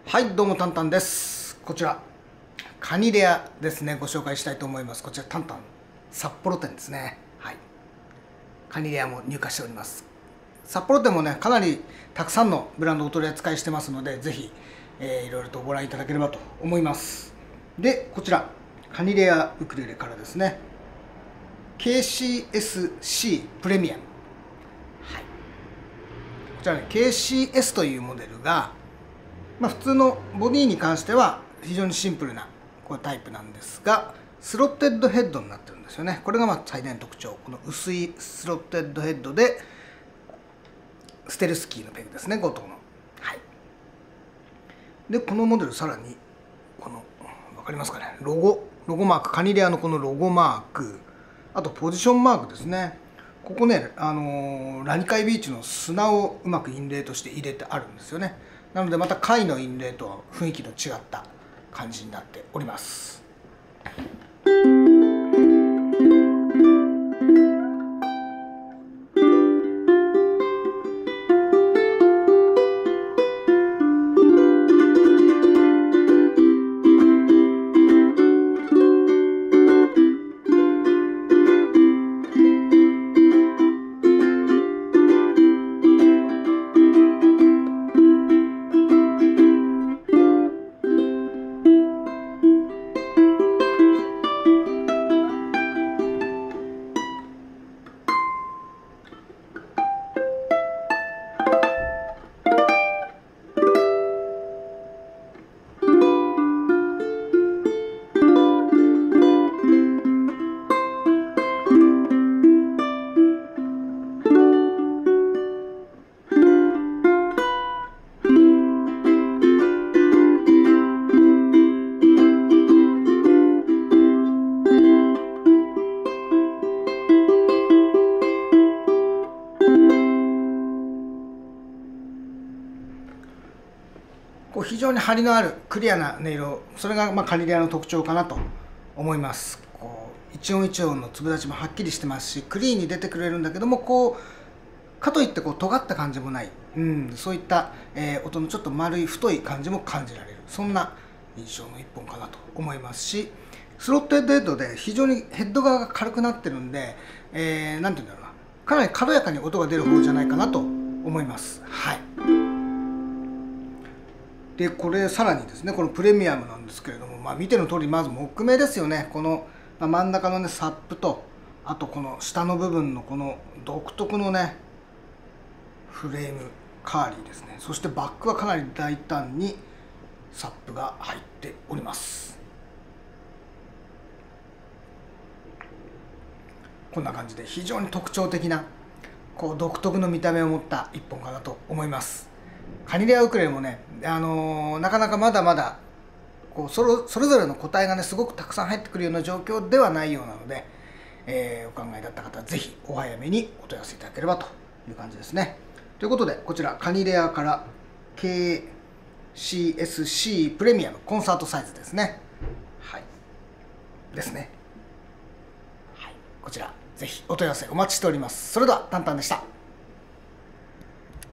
はい、どうもタンタンです。こちらカニレアですね、ご紹介したいと思います。こちらタンタン札幌店ですね。はい、カニレアも入荷しております。札幌店もね、かなりたくさんのブランドをお取り扱いしてますので、ぜひ、いろいろとご覧いただければと思います。で、こちらカニレアウクレレからですね、 KCSC プレミアム、はい、こちらね KCS というモデルが普通のボディに関しては非常にシンプルなタイプなんですが、スロッテッドヘッドになってるんですよね。これが最大の特徴。この薄いスロッテッドヘッドでステルスキーのペグですね、5灯の。はい、でこのモデル、さらにこの分かりますかね、ロゴマーク、カニレアのこのロゴマーク、あとポジションマークですね。ここね、ラニカイビーチの砂をうまくインレートして入れてあるんですよね。なのでまた貝のインレーとは雰囲気の違った感じになっております。非常に張りのあるクリアな音色、それがカニレアの特徴かなと思います。一音一音の粒立ちもはっきりしてますし、クリーンに出てくれるんだけども、かといって尖った感じもない、そういった、音のちょっと丸い太い感じも感じられる、そんな印象の一本かなと思いますし、スロットヘッドで非常にヘッド側が軽くなってるんで、なんていうんだろうな、かなり軽やかに音が出る方じゃないかなと思います。はい。でこれさらにですね、このプレミアムなんですけれども、見ての通りまず木目ですよね。この、真ん中のねサップと、あとこの下の部分のこの独特のねフレームカーリーですね。そしてバックはかなり大胆にサップが入っております。こんな感じで非常に特徴的な独特の見た目を持った一本かなと思います。カニレアウクレレもね、なかなかまだまだそれぞれの個体がねすごくたくさん入ってくるような状況ではないようなので、お考えだった方はぜひお早めにお問い合わせいただければという感じですね。ということで、こちらカニレアから KCSC プレミアムコンサートサイズですね。はいですね。はい、こちらぜひお問い合わせお待ちしております。それではタンタンでした。